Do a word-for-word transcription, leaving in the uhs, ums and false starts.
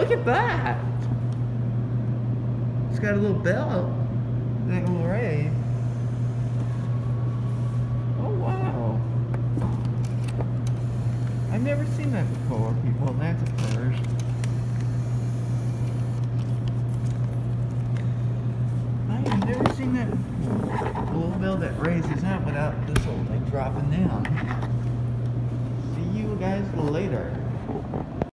look at that. It's got a little bell that will raise. Oh wow. I've never seen that before, people. That's a first. I have never seen that before. A little bell that raises up without this whole thing dropping down. See you guys later.